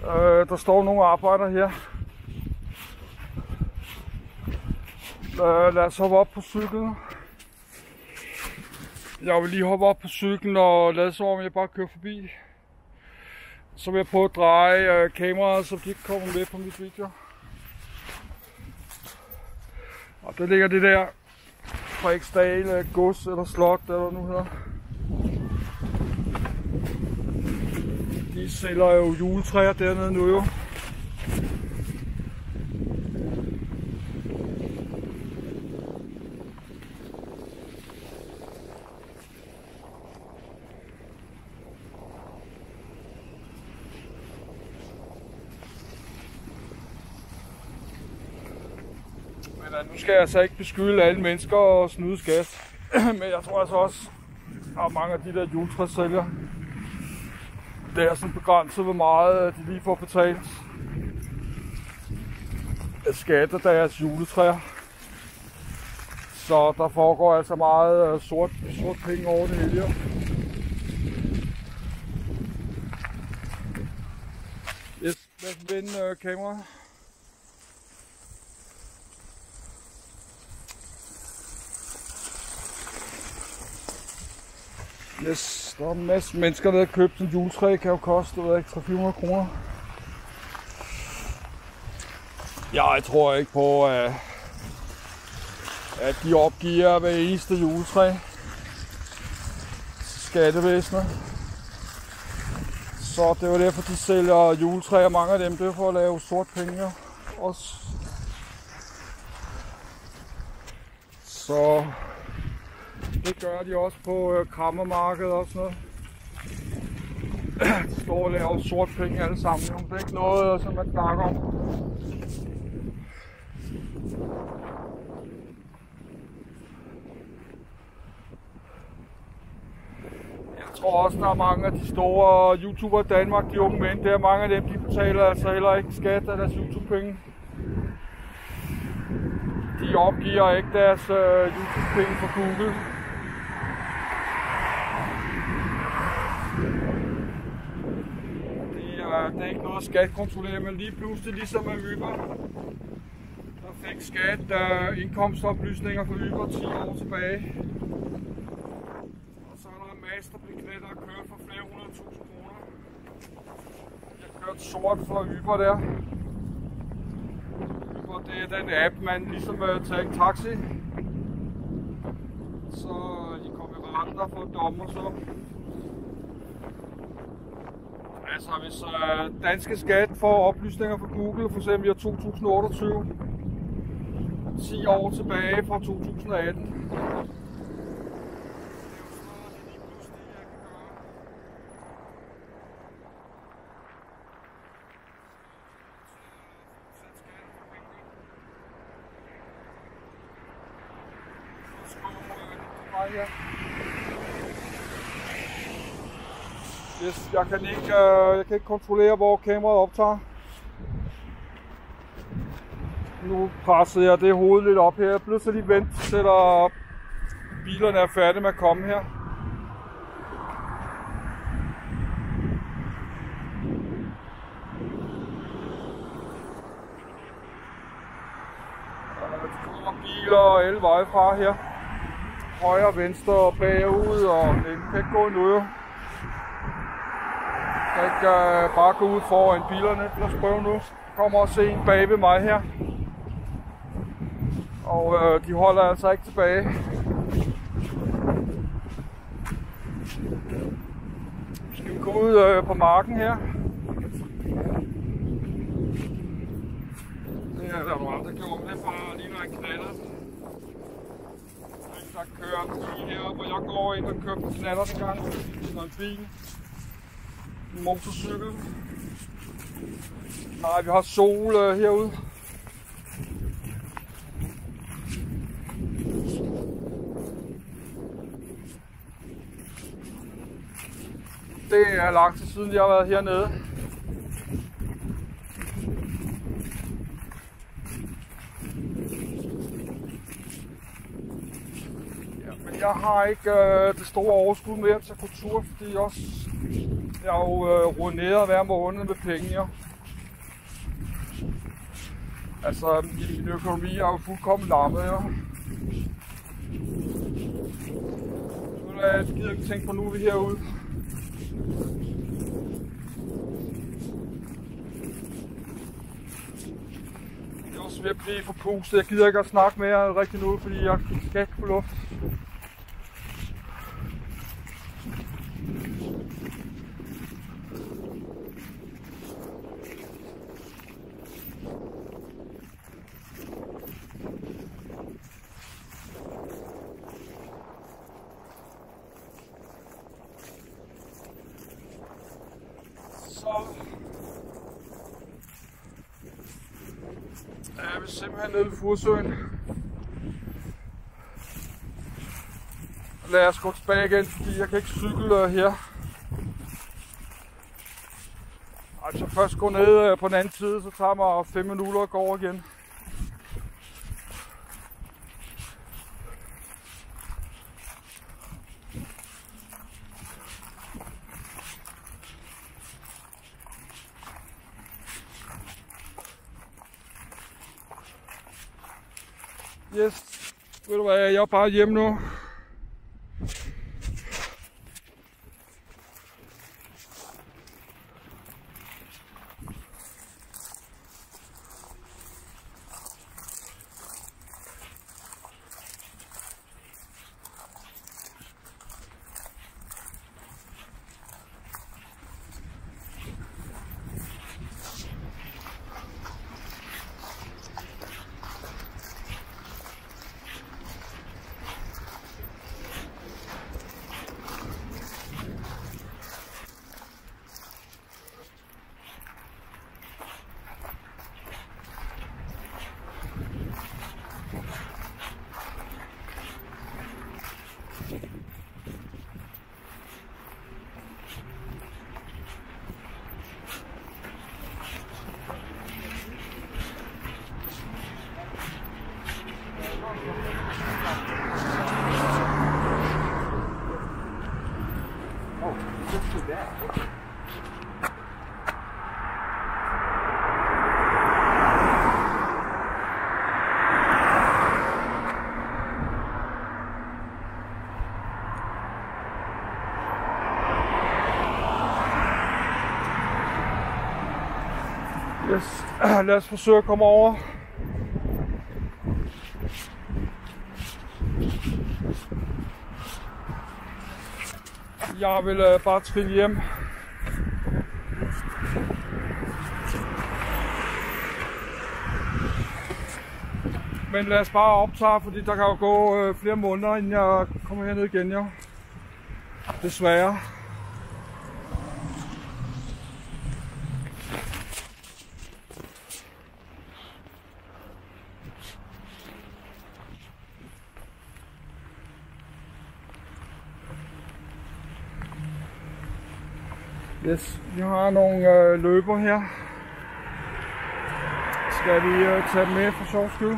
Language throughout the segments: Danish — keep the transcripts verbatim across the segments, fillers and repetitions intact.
Øh, der står nogle arbejdere her. Øh, lad os hoppe op på cyklen. Jeg vil lige hoppe op på cyklen og lade så om jeg bare kører forbi. Så vil jeg prøve at dreje øh, kameraet, så de ikke kommer med på mit video. Og der ligger det der Frederiksdal gods eller slot, eller nu hedder. De sælger jo juletræer dernede nu jo. Nu skal jeg altså ikke beskylde alle mennesker og snyde skat, men jeg tror altså også, at mange af de der juletræssælgere, det er sådan begrænset, hvor meget de lige får betalt af skat af deres juletræer. Så der foregår altså meget sort, sort penge over det hele. Yes, lad os vende kameraet. Yes, der er en masse mennesker, der har købt sådan en juletræ, kan jo koste tre hundrede til fire hundrede kroner. Ja, jeg tror ikke på, at, at de opgiver hver eneste juletræ til skattevæsenet. Så det var derfor, de sælger juletræer, mange af dem, det er for at lave sort penge også. Så det gør de også på øh, krammermarkedet og sådan noget. De står og laver sort penge alle sammen. Det er ikke noget, som man snakker om. Jeg tror også, der er mange af de store YouTubere i Danmark, de unge mænd, der er mange af dem, de betaler altså heller ikke skat af deres YouTube-penge. De opgiver ikke deres øh, YouTube-penge for Google. Det er ikke noget skat kontrollerer, men lige pludselig ligesom med Uber, der fik skat uh, indkomstoplysninger for Uber ti år tilbage. Og så er der en masse, der bliver knæt og kørt for flere hundrede tusind kroner. Jeg har kørt sort for Uber der. Uber, det er den app, man ligesom uh, tager en taxi. Så I kommer i retten, der får dommer så. Altså hvis øh, danske skat får oplysninger fra Google, for eksempel i år to tusind og otteogtyve, ti år tilbage fra to tusind og atten. Yes, jeg kan ikke, øh, jeg kan ikke kontrollere, hvor kameraet optager. Nu presser jeg det hoved lidt op her. Jeg bliver så lige vent til at bilerne er færdige med at komme her. Der kommer biler alle veje fra her. Højre, venstre og bagud, og den kan ikke gå nu jo. Jeg kan ikke uh, bare gå ud foran bilerne. Lad os prøve nu. Der kommer også en bag ved mig her. Og uh, de holder altså ikke tilbage. Skal vi gå ud uh, på marken her? Det er der nogle andre gjort. Det er bare lige når jeg knaller. Der kører en bil her, hvor jeg går ind og kører på knaller den gang. Det er en bil. En motorcykel. Nej, vi har sol øh, herude. Det er lang tid siden, jeg har været hernede. Ja, men jeg har ikke øh, det store overskud mere til kultur, fordi også jeg er jo øh, ruineret hver måned med penge, ja. Altså, min økonomi er jo fuldkommen lammet, ja. Jeg gider ikke tænke på, nu er vi herude. Jeg er også ved at blive forpustet. Jeg gider ikke at snakke mere rigtig nu, fordi jeg skal ikke få luft. Jeg vil simpelthen ned ved Furesøen. Lad os gå tilbage igen, fordi jeg kan ikke cykle her. Altså først gå ned på den anden side, så tager mig fem minutter og gå over igen. Yes, ved du hvad, jeg er bare hjemme nu. Yes. Lad os forsøge at komme over. Jeg vil uh, bare trille hjem. Men lad os bare optage, fordi der kan jo gå uh, flere måneder, inden jeg kommer herned igen, ja. Desværre. Yes, vi har nogle øh, løber her. Skal vi øh, tage dem med for sjov skyld?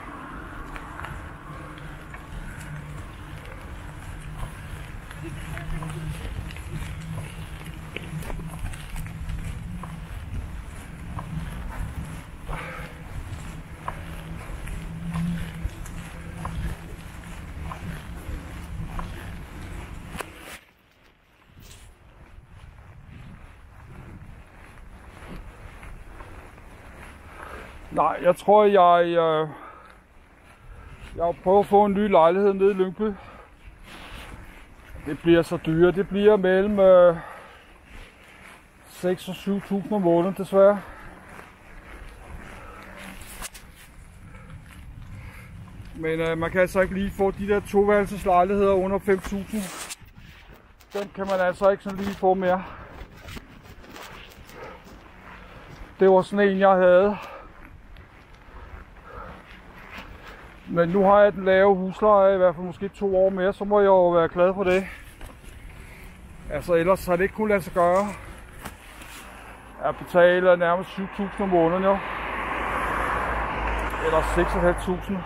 Nej, jeg tror, jeg, øh, jeg prøver at få en ny lejlighed nede i Lyngby. Det bliver så dyrt. Det bliver mellem øh, seks og syv tusind om måneden, desværre. Men øh, man kan altså ikke lige få de der toværelses lejligheder under fem tusind. Den kan man altså ikke sådan lige få mere. Det var sådan en, jeg havde. Men nu har jeg den lave husleje, i hvert fald måske to år mere, så må jeg jo være glad for det. Altså ellers har det ikke kunnet lade sig gøre. Jeg betaler nærmest syv tusind om måneden, jo. Eller seks tusind fem hundrede.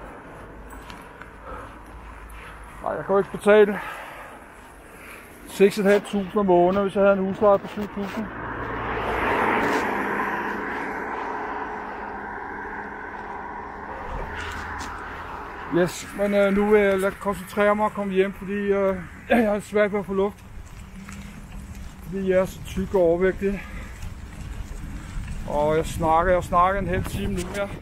Nej, jeg kan jo ikke betale seks tusind fem hundrede om måneden, hvis jeg havde en husleje på syv tusind. Yes, men øh, nu vil jeg koncentrere mig og komme hjem, fordi øh, jeg har svært ved at få luft. Fordi jeg er så tyk og overvægtig. Og jeg snakker, jeg snakker en hel time nu her.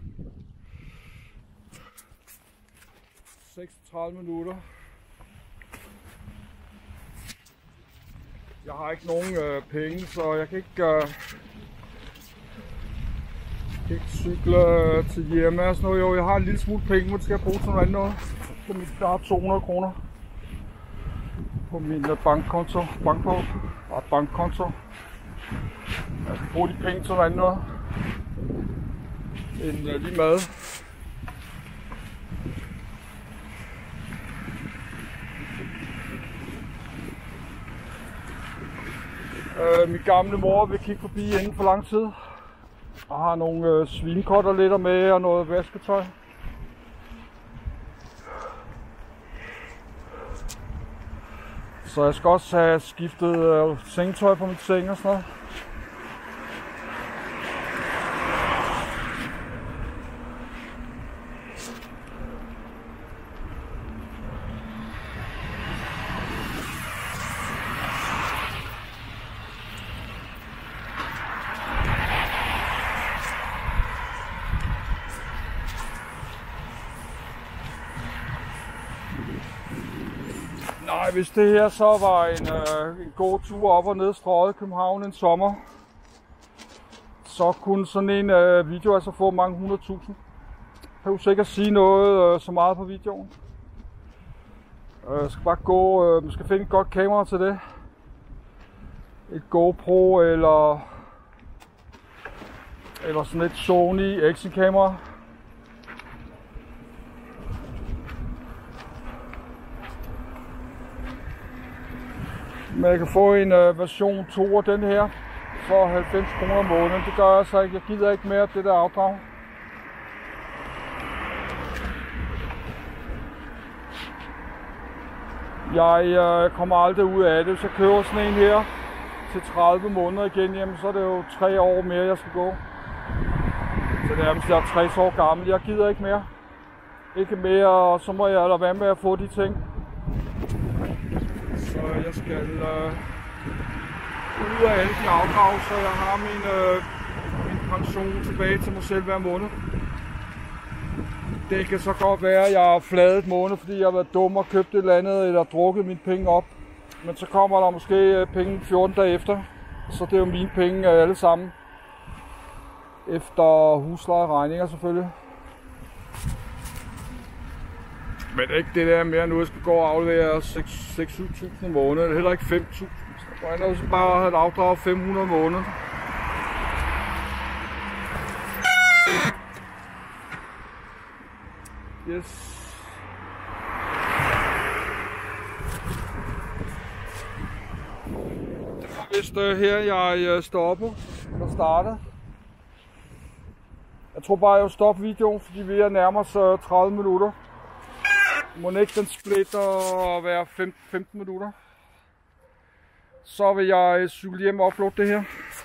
seksogtredive minutter. Jeg har ikke nogen øh, penge, så jeg kan ikke, øh, kan ikke cykle til hjemme og sådan noget. Jo, jeg har en lille smule penge, men skal jeg bruge til noget andet. På mit, der har to hundrede kroner på min øh, bankkonto. Bankkonto. Og bankkonto. Jeg skal bruge de penge til noget andet end øh, lige mad. Øh, min gamle mor vil kigge forbi inden for lang tid. Jeg har nogle øh, svinekoteletter med og noget vasketøj. Så jeg skal også have skiftet øh, sengetøj på mit seng og sådan noget. Nej, hvis det her så var en, øh, en god tur op og ned Strøget i København en sommer, så kunne sådan en øh, video altså få mange hundrede tusind. Jeg kan jo sikkert sige noget øh, så meget på videoen. Jeg øh, skal bare gå, øh, man skal finde et godt kamera til det. Et GoPro eller, eller sådan et Sony Action kamera. Men jeg kan få en øh, version to af den her for halvfems kroner om måneden. Det gør jeg så ikke. Jeg gider ikke mere det der afdrag. Jeg øh, kommer aldrig ud af det. Hvis jeg køber sådan en her til tredive måneder igen, jamen, så er det jo tre år mere, jeg skal gå. Så det er, hvis jeg er tres år gammel. Jeg gider ikke mere. Ikke mere, og så må jeg lade være med at få de ting. Så jeg skal øh, ud af alle de afdrag, så jeg har min, øh, min pension tilbage til mig selv hver måned. Det kan så godt være, at jeg har fladet måned, fordi jeg har været dum og købt et eller andet, eller drukket mine penge op. Men så kommer der måske penge fjorten dage efter, så det er jo mine penge alle sammen. Efter husleje og regninger selvfølgelig. Men ikke det der mere nu, jeg skal gå og aflevere seks til syv tusind om måneden, heller ikke fem tusind. Så jeg kan bare have et afdrag fem hundrede om måneden. Yes. Det var vist uh, her, jeg uh, stoppede og startede. Jeg tror bare, jeg vil stoppe videoen, fordi vi er nærmest uh, tredive minutter. Må ikke den splitter og være femten minutter. Så vil jeg cykle hjem og uploade det her.